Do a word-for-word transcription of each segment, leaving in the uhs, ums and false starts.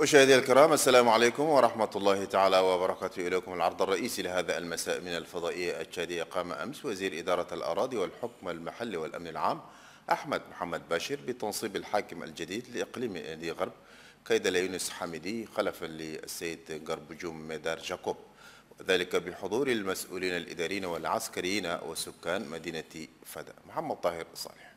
مشاهدينا الكرام، السلام عليكم ورحمة الله تعالى وبركاته. إليكم العرض الرئيسي لهذا المساء من الفضائية التشادية. قام أمس وزير إدارة الأراضي والحكم المحلي والأمن العام أحمد محمد باشر بتنصيب الحاكم الجديد لإقليم إنادي غرب كيدل يونس حميدي خلفا للسيد غربجوم ميدار جاكوب، وذلك بحضور المسؤولين الإداريين والعسكريين وسكان مدينة فدا. محمد طاهر صالح.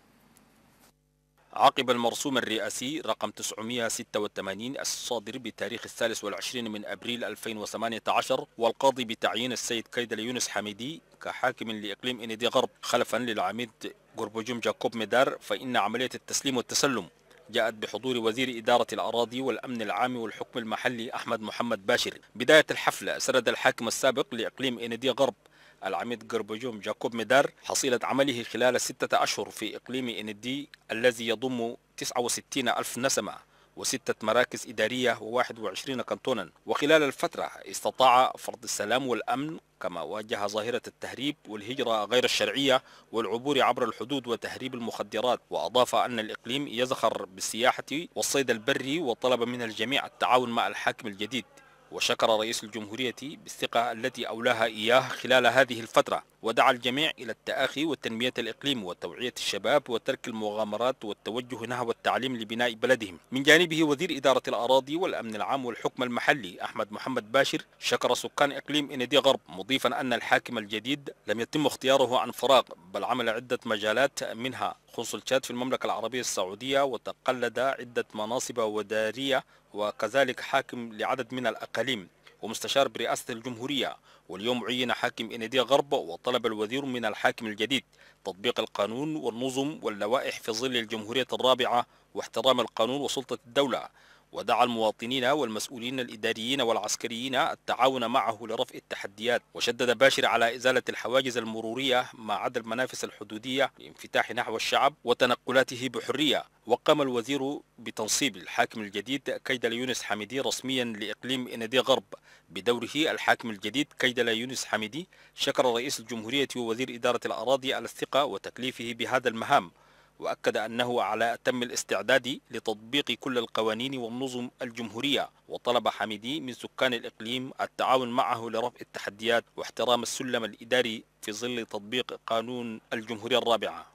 عقب المرسوم الرئاسي رقم تسعمئة وستة وثمانين الصادر بتاريخ الثالث والعشرين من أبريل ألفين وثمانية عشر، والقاضي بتعيين السيد كيدل يونس حميدي كحاكم لإقليم إنادي غرب خلفا للعميد غربجوم جاكوب ميدار، فإن عملية التسليم والتسلم جاءت بحضور وزير إدارة الأراضي والأمن العام والحكم المحلي أحمد محمد باشر. بداية الحفلة سرد الحاكم السابق لإقليم إنادي غرب العميد غربجوم جاكوب ميدار حصيلة عمله خلال ستة أشهر في إقليم إنادي الذي يضم تسعة وستين ألف نسمة وستة مراكز إدارية وواحد وعشرين كنتونا، وخلال الفترة استطاع فرض السلام والأمن، كما واجه ظاهرة التهريب والهجرة غير الشرعية والعبور عبر الحدود وتهريب المخدرات. وأضاف أن الإقليم يزخر بالسياحة والصيد البري، وطلب من الجميع التعاون مع الحاكم الجديد. وشكر رئيس الجمهورية بالثقة التي أولاها إياه خلال هذه الفترة، ودعا الجميع إلى التآخي وتنمية الإقليم وتوعية الشباب وترك المغامرات والتوجه نحو التعليم لبناء بلدهم. من جانبه وزير إدارة الأراضي والأمن العام والحكم المحلي أحمد محمد باشر شكر سكان إقليم إنادي غرب، مضيفا أن الحاكم الجديد لم يتم اختياره عن فراغ، بل عمل عدة مجالات منها قنصل في المملكة العربية السعودية، وتقلد عدة مناصب ودارية، وكذلك حاكم لعدد من الأقاليم ومستشار برئاسة الجمهورية. واليوم عين حاكم إنادي غرب، وطلب الوزير من الحاكم الجديد تطبيق القانون والنظم واللوائح في ظل الجمهورية الرابعة واحترام القانون وسلطة الدولة، ودعا المواطنين والمسؤولين الإداريين والعسكريين التعاون معه لرفع التحديات. وشدد باشر على إزالة الحواجز المرورية مع عدم المنافس الحدودية للانفتاح نحو الشعب وتنقلاته بحرية. وقام الوزير بتنصيب الحاكم الجديد كيدل يونس حميدي رسميا لإقليم إنادي غرب بدوره الحاكم الجديد كيدل يونس حميدي. شكر رئيس الجمهورية ووزير إدارة الأراضي على الثقة وتكليفه بهذا المهام، وأكد أنه على أتم الاستعداد لتطبيق كل القوانين والنظم الجمهورية، وطلب حميدي من سكان الإقليم التعاون معه لرفع التحديات واحترام السلم الإداري في ظل تطبيق قانون الجمهورية الرابعة.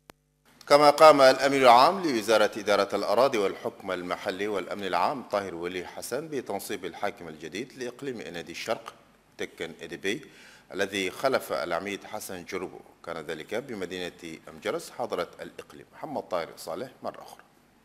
كما قام الأمين العام لوزارة إدارة الأراضي والحكم المحلي والأمن العام طاهر ولي حسن بتنصيب الحاكم الجديد لإقليم إنادي الشرق تكن إديبي الذي خلف العميد حسن جروبو، كان ذلك بمدينة أمجرس حاضرة الإقليم. محمد طاهر صالح مرة أخرى.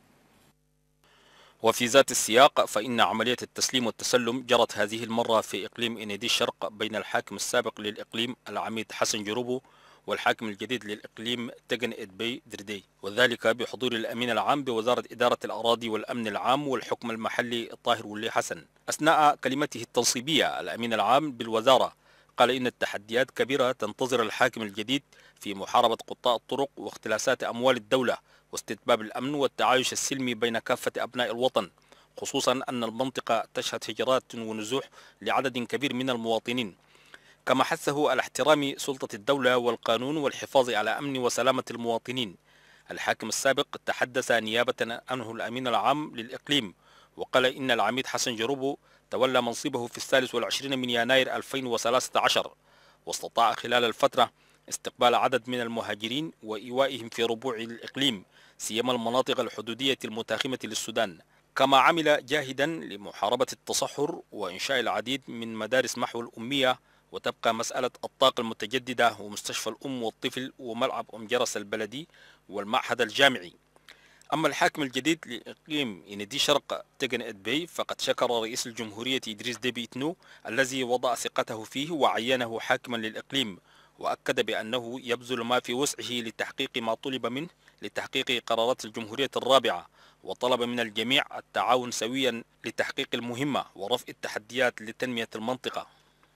وفي ذات السياق فإن عملية التسليم والتسلم جرت هذه المرة في إقليم إنادي الشرق بين الحاكم السابق للإقليم العميد حسن جروبو والحاكم الجديد للإقليم تجن إدبي دردي، وذلك بحضور الأمين العام بوزارة إدارة الأراضي والأمن العام والحكم المحلي طاهر ولي حسن. أثناء كلمته التنصيبية الأمين العام بالوزارة قال إن التحديات كبيرة تنتظر الحاكم الجديد في محاربة قطاع الطرق واختلاسات أموال الدولة واستتباب الأمن والتعايش السلمي بين كافة أبناء الوطن، خصوصا أن المنطقة تشهد هجرات ونزوح لعدد كبير من المواطنين. كما حثه على احترام سلطة الدولة والقانون والحفاظ على أمن وسلامة المواطنين. الحاكم السابق تحدث نيابة عنه الأمين العام للإقليم، وقال إن العميد حسن جروبو تولى منصبه في الثالث والعشرين من يناير ألفين وثلاثة عشر، واستطاع خلال الفترة استقبال عدد من المهاجرين وإيوائهم في ربوع الإقليم، سيما المناطق الحدودية المتاخمة للسودان. كما عمل جاهدا لمحاربة التصحر وإنشاء العديد من مدارس محو الأمية، وتبقى مسألة الطاقة المتجددة ومستشفى الأم والطفل وملعب أم جرس البلدي والمعهد الجامعي. أما الحاكم الجديد لإقليم إنادي شرق تجن إدبي فقد شكر رئيس الجمهورية إدريس ديبي إتنو الذي وضع ثقته فيه وعينه حاكما للإقليم، وأكد بأنه يبذل ما في وسعه لتحقيق ما طلب منه لتحقيق قرارات الجمهورية الرابعة، وطلب من الجميع التعاون سويا لتحقيق المهمة ورفع التحديات لتنمية المنطقة.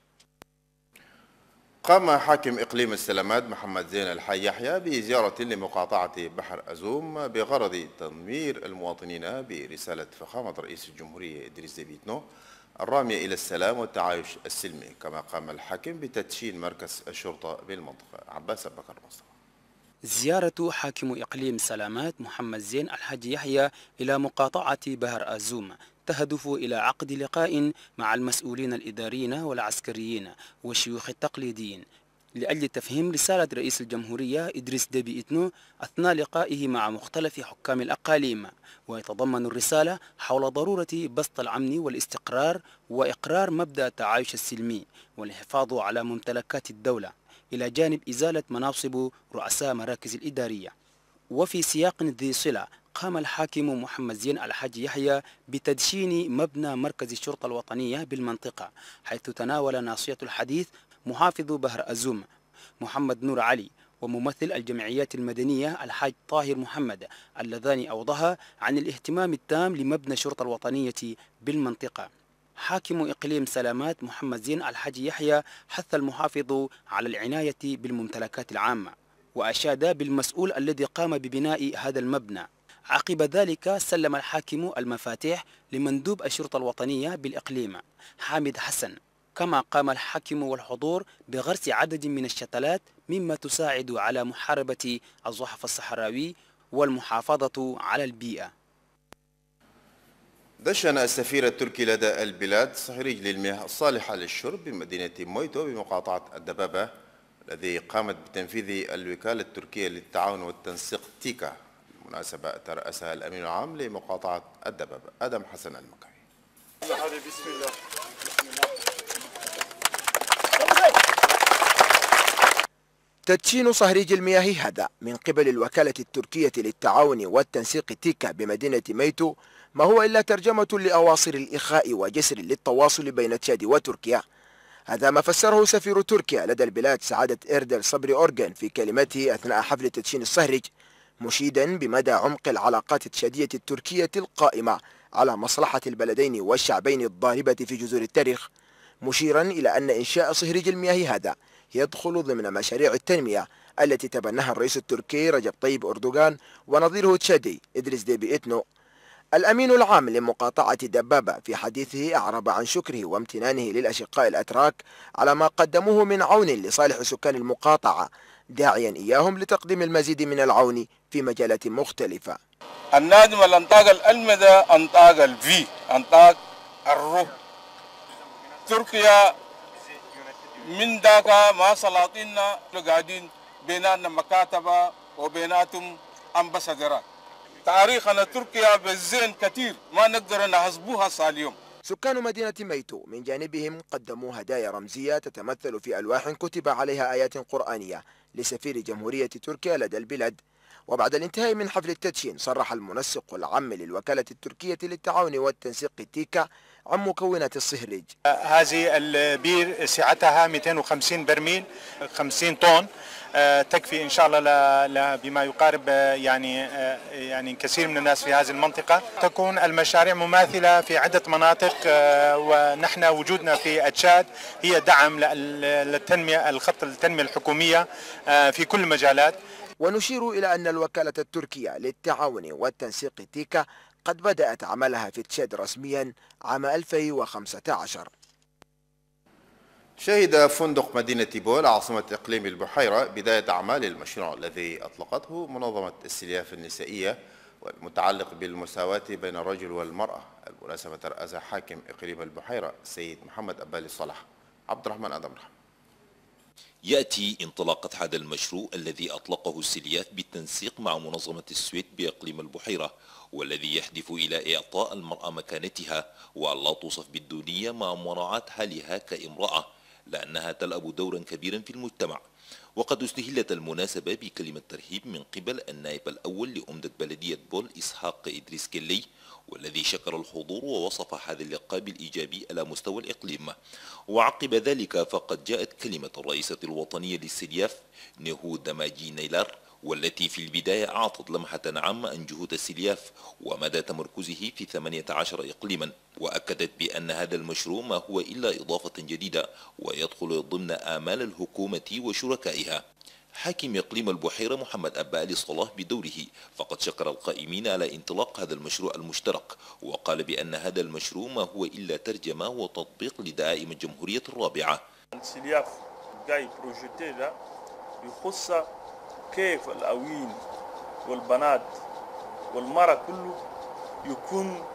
قام حاكم إقليم السلامات محمد زين الحي يحيى بزيارة لمقاطعة بحر أزوم بغرض تنوير المواطنين برسالة فخامة رئيس الجمهورية إدريس ديبي إتنو الرامية إلى السلام والتعايش السلمي. كما قام الحاكم بتدشين مركز الشرطة بالمنطقة. عباس بكر مصطفى. زيارة حاكم إقليم سلامات محمد زين الحاج يحيى إلى مقاطعة بحر أزوم تهدف إلى عقد لقاء مع المسؤولين الإداريين والعسكريين والشيوخ التقليديين لأجل تفهيم رسالة رئيس الجمهورية إدريس ديبي إتنو أثناء لقائه مع مختلف حكام الأقاليم، ويتضمن الرسالة حول ضرورة بسط الأمن والاستقرار وإقرار مبدأ التعايش السلمي والحفاظ على ممتلكات الدولة إلى جانب إزالة مناصب رؤساء مراكز الإدارية. وفي سياق ذي صلة قام الحاكم محمد زين الحاج يحيى بتدشين مبنى مركز الشرطة الوطنية بالمنطقة، حيث تناول ناصية الحديث محافظ بهر أزوم محمد نور علي وممثل الجمعيات المدنية الحاج طاهر محمد اللذان أوضحا عن الاهتمام التام لمبنى الشرطة الوطنية بالمنطقة. حاكم إقليم سلامات محمد زين الحاج يحيى حث المحافظ على العناية بالممتلكات العامة، وأشاد بالمسؤول الذي قام ببناء هذا المبنى. عقب ذلك سلم الحاكم المفاتيح لمندوب الشرطة الوطنية بالإقليم حامد حسن، كما قام الحاكم والحضور بغرس عدد من الشتلات مما تساعد على محاربة الزحف الصحراوي والمحافظة على البيئة. دشن السفير التركي لدى البلاد صهريج للمياه الصالحة للشرب بمدينة مويتو بمقاطعة الدبابة، الذي قامت بتنفيذ الوكالة التركية للتعاون والتنسيق تيكا. بالمناسبة ترأسها الأمين العام لمقاطعة الدبابة آدم حسن المكاوي. بسم الله. تدشين صهريج المياه هذا من قبل الوكالة التركية للتعاون والتنسيق تيكا بمدينة ميتو ما هو إلا ترجمة لأواصر الإخاء وجسر للتواصل بين تشاد وتركيا. هذا ما فسره سفير تركيا لدى البلاد سعادة إردل صبري أورغان في كلمته أثناء حفل تدشين الصهريج، مشيدا بمدى عمق العلاقات التشادية التركية القائمة على مصلحة البلدين والشعبين الضاربة في جذور التاريخ، مشيرا إلى أن إنشاء صهريج المياه هذا يدخل ضمن مشاريع التنمية التي تبناها الرئيس التركي رجب طيب أردوغان ونظيره التشادي إدريس ديبي إتنو. الأمين العام لمقاطعة دبابة في حديثه أعرب عن شكره وامتنانه للأشقاء الأتراك على ما قدموه من عون لصالح سكان المقاطعة، داعيا إياهم لتقديم المزيد من العون في مجالات مختلفة. النادم الأنطاق الألمدة أنطاق الفي أنطاق الروح تركيا من داك ما سلاطيننا قاعدين بيناتنا مكاتبة وبيناتهم أمباسادرات. تاريخنا تركيا بالزين كثير ما نقدر نحسبوها اليوم. سكان مدينة ميتو من جانبهم قدموا هدايا رمزية تتمثل في ألواح كتب عليها آيات قرآنية لسفير جمهورية تركيا لدى البلاد. وبعد الانتهاء من حفل التدشين صرح المنسق العام للوكالة التركية للتعاون والتنسيق تيكا عن مكونات الصهريج. هذه البير سعتها مئتين وخمسين برميل خمسين طن، تكفي ان شاء الله بما يقارب يعني يعني كثير من الناس في هذه المنطقه. تكون المشاريع مماثله في عده مناطق، ونحن وجودنا في تشاد هي دعم للتنميه الخط التنميه الحكوميه في كل المجالات. ونشير إلى أن الوكالة التركية للتعاون والتنسيق تيكا قد بدأت عملها في تشاد رسميا عام ألفين وخمسة عشر. شهد فندق مدينة بول عاصمة إقليم البحيرة بداية أعمال المشروع الذي أطلقته منظمة السلياف النسائية والمتعلق بالمساواة بين الرجل والمرأة. المناسبة ترأس حاكم إقليم البحيرة السيد محمد أبالي صلاح. عبد الرحمن آدم رحمة. يأتي انطلاقة هذا المشروع الذي أطلقه السلياف بالتنسيق مع منظمة السويد بإقليم البحيرة، والذي يهدف إلى إعطاء المرأة مكانتها وألا توصف بالدونية مع مراعاة حالها كامرأة، لأنها تلعب دورا كبيرا في المجتمع. وقد استهلت المناسبة بكلمة ترحيب من قبل النائب الأول لأمدة بلدية بول إسحاق إدريس كلي، والذي شكر الحضور ووصف هذا اللقاء بالإيجابي على مستوى الإقليم. وعقب ذلك فقد جاءت كلمة الرئيسة الوطنية للسلياف نهود ماجي نيلار، والتي في البداية أعطت لمحة عامة عن جهود السلياف ومدى تمركزه في ثمانية عشر إقليما، وأكدت بأن هذا المشروع ما هو إلا إضافة جديدة ويدخل ضمن آمال الحكومة وشركائها. حاكم إقليم البحيرة محمد أبالي صلاح بدوره فقد شكر القائمين على انطلاق هذا المشروع المشترك، وقال بأن هذا المشروع ما هو إلا ترجمة وتطبيق لدعائم الجمهورية الرابعة. السلياف جاي بروجيتي ده يخص كيف الأوين والبنات والمرأة كله يكون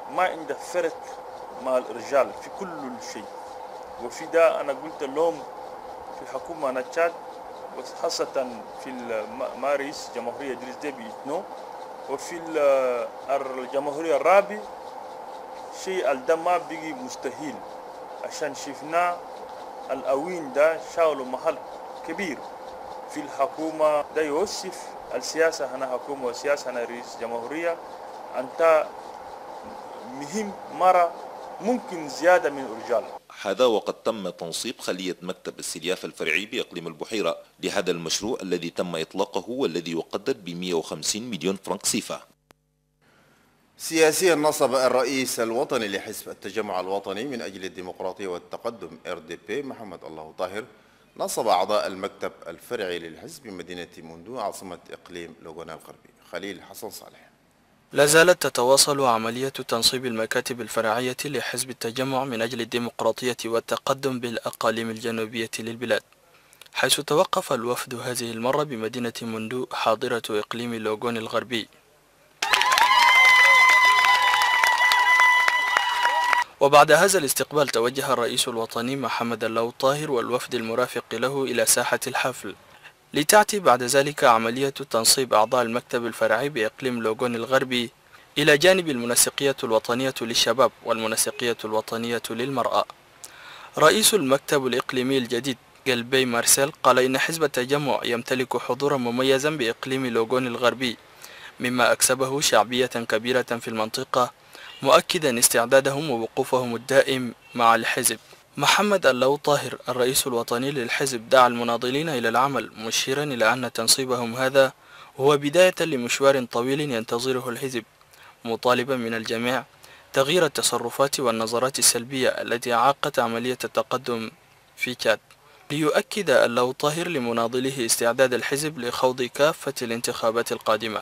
ما عنده فرق مع الرجال في كل شيء. وفي ده أنا قلت لهم في الحكومة نتشاد وخاصة في مارس جمهورية إدريس ديبي إتنو وفي الجمهورية الرابع شيء الدم ما بيجي مستحيل عشان شفنا الأوين ده شاولوا محل كبير في الحكومة. ده يوصف السياسة هنا حكومة والسياسة هنا رئيس جمهورية أنت مهم مرة ممكن زيادة من الرجال. هذا وقد تم تنصيب خلية مكتب السلياف الفرعي بإقليم البحيرة لهذا المشروع الذي تم إطلاقه والذي يقدر ب مئة وخمسين مليون فرنك سيفا. سياسيا نصب الرئيس الوطني لحزب التجمع الوطني من أجل الديمقراطية والتقدم إر دي بي محمد الله طاهر نصب أعضاء المكتب الفرعي للحزب بمدينة موندو عاصمة إقليم لوغونا الغربي. خليل حسن صالح. لا زالت تتواصل عملية تنصيب المكاتب الفرعية لحزب التجمع من أجل الديمقراطية والتقدم بالأقاليم الجنوبية للبلاد، حيث توقف الوفد هذه المرة بمدينة موندو حاضرة إقليم لوغون الغربي. وبعد هذا الاستقبال توجه الرئيس الوطني محمد الله طاهر والوفد المرافق له إلى ساحة الحفل، لتأتي بعد ذلك عملية تنصيب أعضاء المكتب الفرعي بإقليم لوغون الغربي إلى جانب المنسقية الوطنية للشباب والمنسقية الوطنية للمرأة. رئيس المكتب الإقليمي الجديد قلبي مارسيل قال إن حزب التجمع يمتلك حضورا مميزا بإقليم لوغون الغربي مما أكسبه شعبية كبيرة في المنطقة، مؤكدا استعدادهم ووقوفهم الدائم مع الحزب. محمد الله طاهر الرئيس الوطني للحزب دعا المناضلين إلى العمل، مشيرا إلى أن تنصيبهم هذا هو بداية لمشوار طويل ينتظره الحزب، مطالبا من الجميع تغيير التصرفات والنظرات السلبية التي عاقت عملية التقدم في تشاد. ليؤكد الله طاهر لمناضليه استعداد الحزب لخوض كافة الانتخابات القادمة.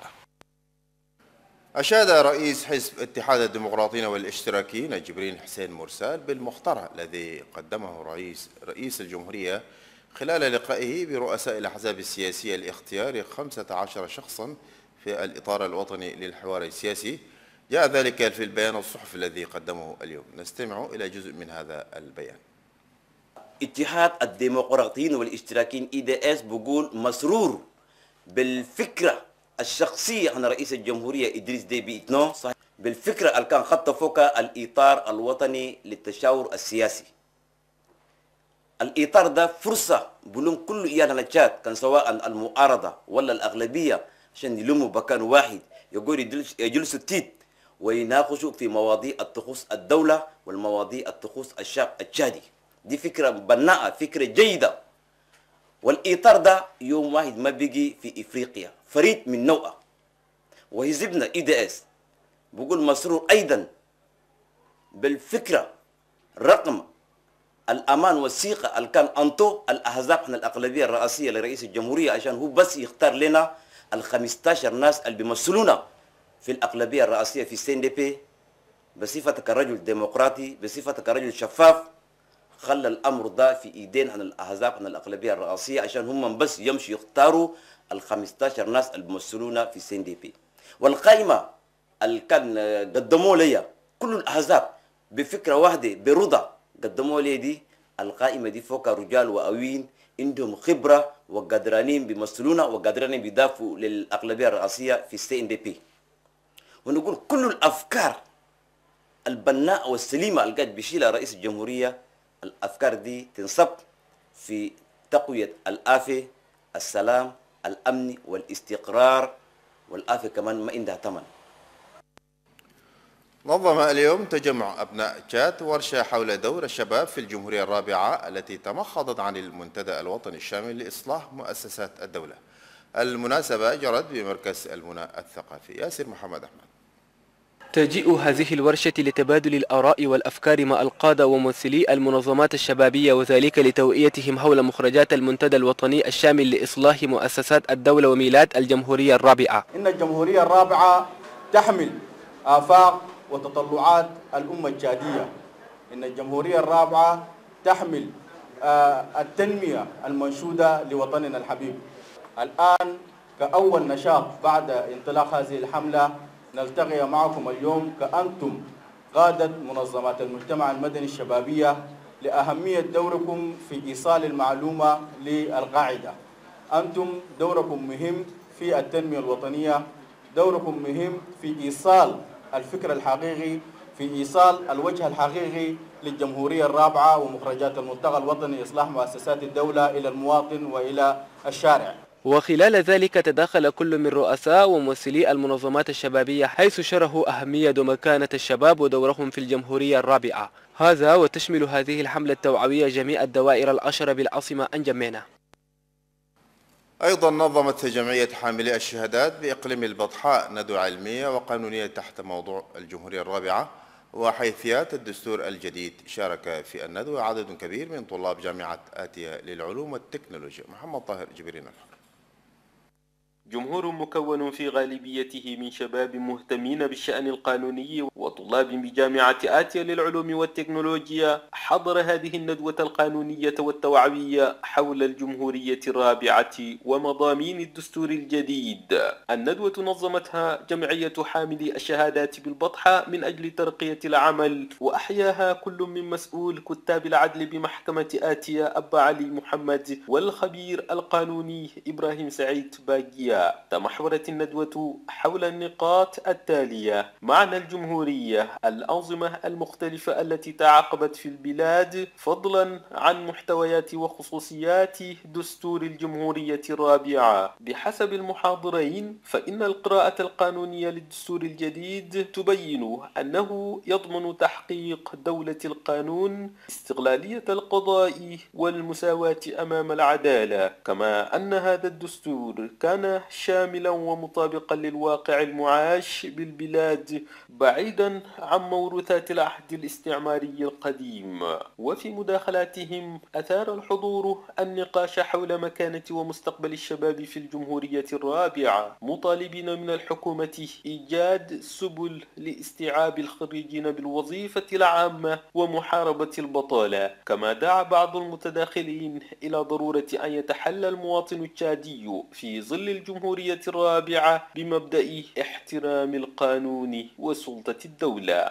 أشاد رئيس حزب اتحاد الديمقراطيين والاشتراكيين جبرين حسين مرسال بالمقترح الذي قدمه رئيس رئيس الجمهورية خلال لقائه برؤساء الأحزاب السياسية لاختيار خمسة عشر شخصا في الإطار الوطني للحوار السياسي. جاء ذلك في البيان الصحفي الذي قدمه اليوم. نستمع إلى جزء من هذا البيان. اتحاد الديمقراطيين والاشتراكيين إي دي إس بقول مسرور بالفكرة الشخصية عن رئيس الجمهورية إدريس ديبي إتنو، بالفكرة اللي كان خط فوق الإطار الوطني للتشاور السياسي. الإطار ده فرصة بلوم كل إيانا تشاد كان سواء المعارضة ولا الأغلبية عشان يلموا مكان واحد يقول يجلسوا تيت ويناقشوا في مواضيع تخص الدولة والمواضيع تخص الشعب التشادي. دي فكرة بناءة، فكرة جيدة. والإطار ده يوم واحد ما بيجي في إفريقيا، فريد من نوعه. وحزبنا إي دي إس بقول مسرور أيضا بالفكرة رقم الأمان والثقة اللي كان أنتو الأحزاب من الأغلبية الرئاسية لرئيس الجمهورية عشان هو بس يختار لنا ال خمستاشر ناس اللي بيمثلونا في الأغلبية الرئاسية في سي ان دي بي بصفتك كرجل ديمقراطي، بصفتك كرجل شفاف. خلى الأمر ده في إيدين عن الأحزاب من الأغلبية الرئاسية عشان هم بس يمشوا يختاروا ال خمستاشر ناس اللي بيمثلونا في سي ان دي بي. والقائمة اللي كان قدموا لي كل الأحزاب بفكرة واحدة برضا قدموا لي دي القائمة دي فوق رجال وأوين عندهم خبرة وقادرين بيمثلونا وقادرين بيدافعوا للأغلبية الرئاسية في السي ان دي بي. ونقول كل الأفكار البناء والسليمة اللي قاعد بيشيلها رئيس الجمهورية، الأفكار دي تنصب في تقوية الآفة، السلام، الأمن والاستقرار، والآفة كمان ما عندها ثمن. نظم اليوم تجمع أبناء تشاد ورشة حول دور الشباب في الجمهورية الرابعة التي تمخضت عن المنتدى الوطني الشامل لإصلاح مؤسسات الدولة. المناسبة جرت بمركز المنى الثقافي. ياسر محمد أحمد. تجيء هذه الورشة لتبادل الآراء والأفكار مع القادة وممثلي المنظمات الشبابية، وذلك لتوعيتهم حول مخرجات المنتدى الوطني الشامل لإصلاح مؤسسات الدولة وميلاد الجمهورية الرابعة. إن الجمهورية الرابعة تحمل آفاق وتطلعات الأمة التشادية. إن الجمهورية الرابعة تحمل التنمية المنشودة لوطننا الحبيب. الآن كأول نشاط بعد انطلاق هذه الحملة نلتقي معكم اليوم كأنتم قادة منظمات المجتمع المدني الشبابية لأهمية دوركم في إيصال المعلومة للقاعدة. أنتم دوركم مهم في التنمية الوطنية، دوركم مهم في إيصال الفكر الحقيقي، في إيصال الوجه الحقيقي للجمهورية الرابعة ومخرجات الملتقى الوطني لإصلاح مؤسسات الدولة إلى المواطن وإلى الشارع. وخلال ذلك تداخل كل من رؤساء وممثلي المنظمات الشبابية حيث شرحوا أهمية ومكانة الشباب ودورهم في الجمهورية الرابعة. هذا وتشمل هذه الحملة التوعوية جميع الدوائر العشر بالعاصمة أنجمينة. أيضا نظمت جمعية حاملي الشهادات بإقليم البطحاء ندوة علمية وقانونية تحت موضوع الجمهورية الرابعة وحيثيات الدستور الجديد. شارك في الندوة عدد كبير من طلاب جامعة آتية للعلوم والتكنولوجيا. محمد طاهر جبرين. جمهور مكون في غالبيته من شباب مهتمين بالشأن القانوني وطلاب بجامعة آتية للعلوم والتكنولوجيا حضر هذه الندوة القانونية والتوعوية حول الجمهورية الرابعة ومضامين الدستور الجديد. الندوة نظمتها جمعية حاملي الشهادات بالبطحاء من أجل ترقية العمل، وأحياها كل من مسؤول كتاب العدل بمحكمة آتية أبا علي محمد والخبير القانوني إبراهيم سعيد باقيا. تمحورت الندوة حول النقاط التالية: معنى الجمهورية، الأنظمة المختلفة التي تعاقبت في البلاد، فضلا عن محتويات وخصوصيات دستور الجمهورية الرابعة. بحسب المحاضرين فإن القراءة القانونية للدستور الجديد تبين أنه يضمن تحقيق دولة القانون، استقلالية القضاء والمساواة أمام العدالة، كما أن هذا الدستور كان شاملا ومطابقا للواقع المعاش بالبلاد بعيدا عن موروثات العهد الاستعماري القديم. وفي مداخلاتهم أثار الحضور النقاش حول مكانة ومستقبل الشباب في الجمهورية الرابعة، مطالبين من الحكومة إيجاد سبل لاستيعاب الخريجين بالوظيفة العامة ومحاربة البطالة. كما دعا بعض المتداخلين إلى ضرورة أن يتحلى المواطن التشادي في ظل الجمهورية الرابعة بمبدأ احترام القانون وسلطة الدولة.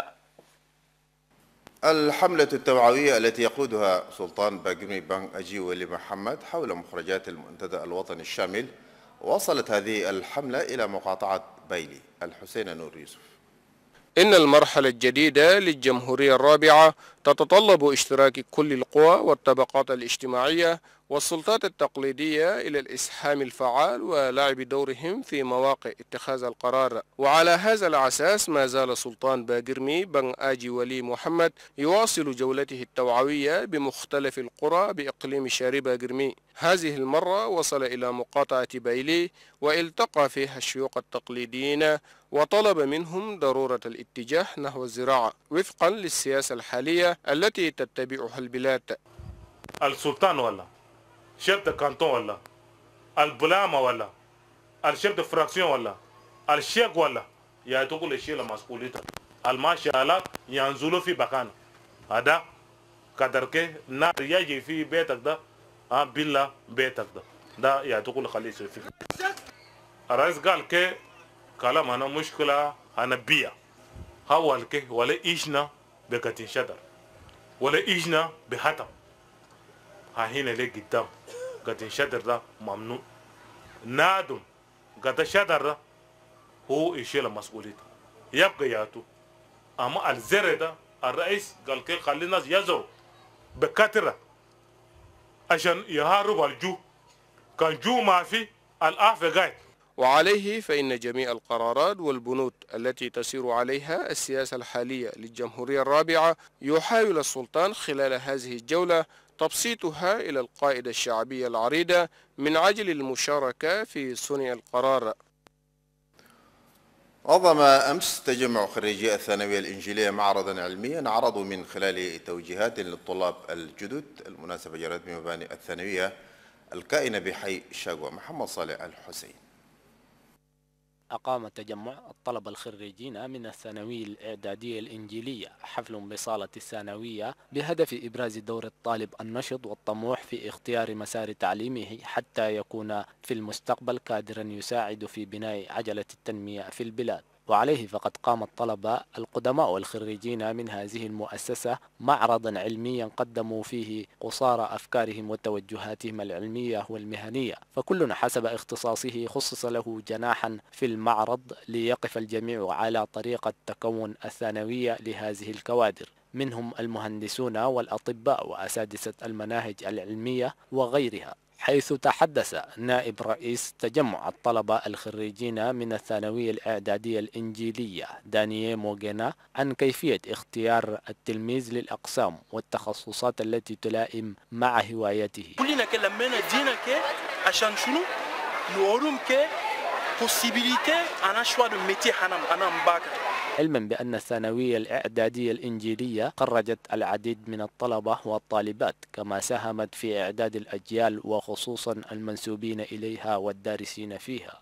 الحملة التوعوية التي يقودها سلطان باقرمي بان أجي ولي محمد حول مخرجات المنتدى الوطني الشامل، وصلت هذه الحملة إلى مقاطعة بيلي. الحسين نور يوسف. إن المرحلة الجديدة للجمهورية الرابعة تتطلب اشتراك كل القوى والطبقات الاجتماعية والسلطات التقليدية إلى الإسهام الفعال ولعب دورهم في مواقع اتخاذ القرار. وعلى هذا الأساس ما زال سلطان باقرمي بن آجي ولي محمد يواصل جولته التوعوية بمختلف القرى بإقليم شاري باقرمي. هذه المرة وصل إلى مقاطعة بيلي والتقى فيها الشيوخ التقليديين وطلب منهم ضرورة الاتجاه نحو الزراعة وفقا للسياسة الحالية التي تتبعها البلاد. السلطان ولا شيف دو كانتون ولا البلامة ولا الشيف دو فراكسيون ولا الشيخ ولا يا تقول الشيء المسؤولية الماشي على ينزلوا في بكان هذا كدرك نار يجي في بيتك ده ها بيلا بيتك ده ده يا تقول خليه في الرئيس قال كي كلام أنا مشكلة أنا بيا هو الكي ولا إيشنا بكتين شدر ولا إيشنا بحتم ها هنا ليه قدام قتين شدر ده ممنوع نادم قد شدر ده هو يشيل مسؤوليته يبقى ياتو. أما الزر ده الرئيس قال كي خلي الناس يزروا بكثرة عشان يهاربوا الجو، كان جو ما في الآفة قاعد. وعليه فإن جميع القرارات والبنود التي تسير عليها السياسة الحالية للجمهورية الرابعة يحاول السلطان خلال هذه الجولة تبسيطها إلى القاعدة الشعبية العريضة من أجل المشاركة في صنع القرار. نظم أمس تجمع خريجي الثانوية الإنجيلية معرضا علميا عرضوا من خلاله توجيهات للطلاب الجدد. المناسبة جرت بمباني الثانوية الكائنة بحي شاقوة. محمد صالح الحسين. أقام تجمع الطلبة الخريجين من الثانوية الإعدادية الإنجيلية حفل بصالة الثانوية بهدف إبراز دور الطالب النشط والطموح في اختيار مسار تعليمه حتى يكون في المستقبل كادرا يساعد في بناء عجلة التنمية في البلاد. وعليه فقد قام الطلبة القدماء والخريجين من هذه المؤسسة معرضا علميا قدموا فيه قصارى أفكارهم وتوجهاتهم العلمية والمهنية، فكل حسب اختصاصه خصص له جناحا في المعرض ليقف الجميع على طريقة تكون الثانوية لهذه الكوادر، منهم المهندسون والأطباء وأساتذة المناهج العلمية وغيرها. حيث تحدث نائب رئيس تجمع الطلبة الخريجين من الثانوية الإعدادية الإنجيلية دانيال موغينا عن كيفية اختيار التلميذ للأقسام والتخصصات التي تلائم مع هوايته. كلنا كلمنا دينا كي عشان شنو نورم كي possibilité أنا شوى de métier أنا أنا مباكر. علما بأن الثانوية الإعدادية الإنجيلية خرجت العديد من الطلبة والطالبات، كما ساهمت في إعداد الأجيال وخصوصا المنسوبين إليها والدارسين فيها.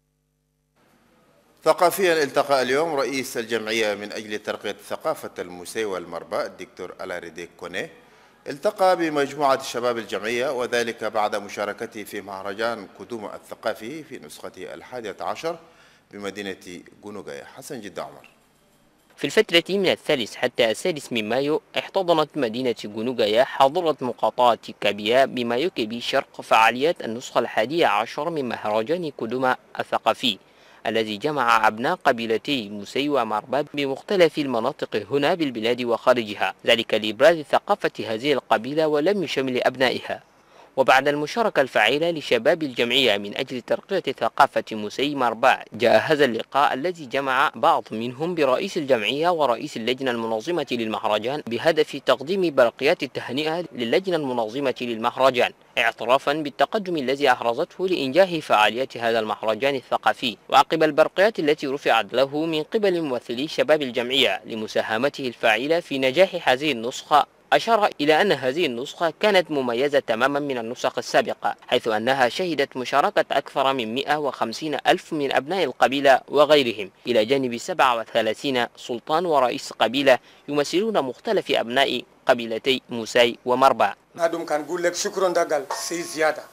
ثقافيا التقى اليوم رئيس الجمعية من أجل ترقية ثقافة الموسي والمربى الدكتور ألارديك كوني التقى بمجموعة شباب الجمعية، وذلك بعد مشاركته في مهرجان قدوم الثقافي في نسخته الحادية عشر بمدينة غونوغايا. حسن جد عمر. في الفترة من الثالث حتى السادس من مايو احتضنت مدينة غونوغايا حاضرة مقاطعة كابيا بمايو كبي شرق فعاليات النسخة الحادية عشر من مهرجان قدوم الثقافي الذي جمع أبناء قبيلتي موسي ومربى بمختلف المناطق هنا بالبلاد وخارجها، ذلك لإبراز ثقافة هذه القبيلة ولم يشمل أبنائها. وبعد المشاركة الفعيلة لشباب الجمعية من أجل ترقية ثقافة موسي مربى، جاء هذا اللقاء الذي جمع بعض منهم برئيس الجمعية ورئيس اللجنة المنظمة للمهرجان بهدف تقديم برقيات التهنئة للجنة المنظمة للمهرجان، اعترافا بالتقدم الذي أحرزته لإنجاح فعاليات هذا المهرجان الثقافي. وعقب البرقيات التي رفعت له من قبل ممثلي شباب الجمعية لمساهمته الفاعلة في نجاح هذه النسخة، أشار إلى أن هذه النسخة كانت مميزة تماما من النسخ السابقة، حيث أنها شهدت مشاركة أكثر من مئة وخمسين ألف من أبناء القبيلة وغيرهم، إلى جانب سبعة وثلاثين سلطان ورئيس قبيلة يمثلون مختلف أبناء قبيلتي موسي ومربى. نادم كان يقول لك شكرا دقل سي زيادة،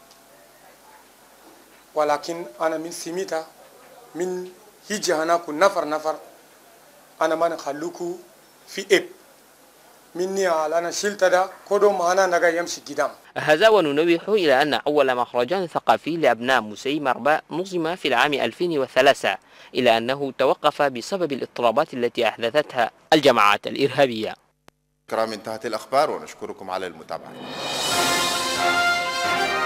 ولكن أنا من سميتا من هيجي هناك نفر نفر أنا ما نخلوكو في إب مني على أنا شلت ده كده معنا نجا يمشي قدام. هذا وننوه إلى أن أول مهرجان ثقافي لأبناء موسي مربى نظم في العام ألفين وثلاثة، إلى أنه توقف بسبب الاضطرابات التي أحدثتها الجماعات الإرهابية. كرام، انتهت الأخبار ونشكركم على المتابعة.